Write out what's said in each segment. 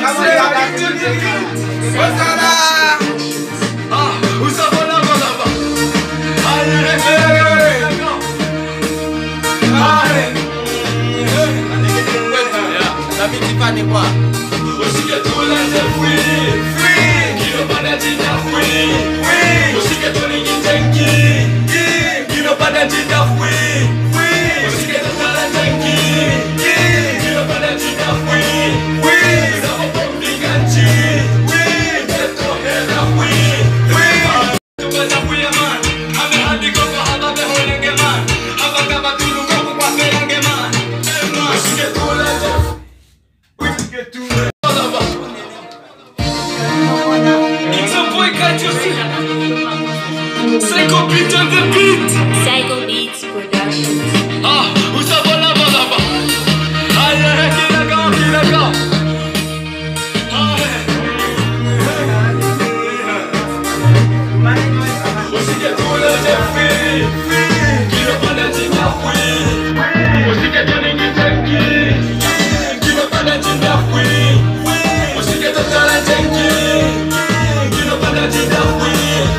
Psycho Beats on the beat. Psycho Beats Productions. Usa bola bola ba. Aye, kila go. Usike tula jefi, kila panda jinda hui. Usike tuni ngitangi, kila panda jinda hui. Usike totala jengi, kila panda jinda hui.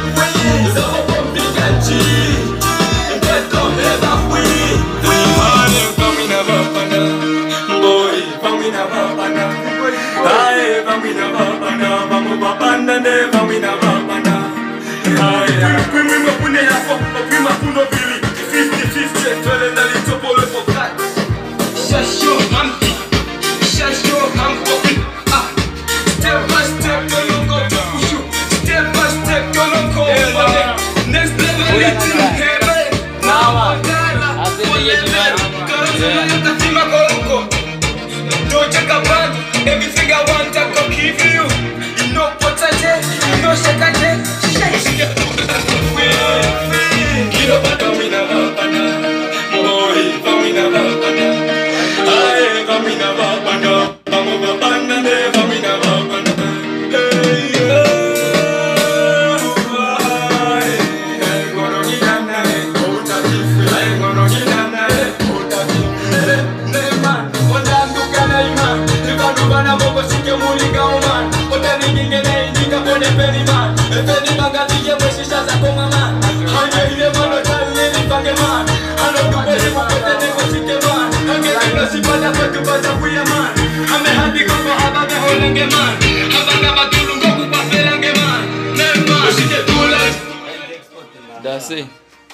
Everything I want, I can give you. You know what I did, you know shit I did. Kilo patamina bapana, boy pamina bapana. Aye pamina bapana, pamu bapana de pamina bapana. That's it.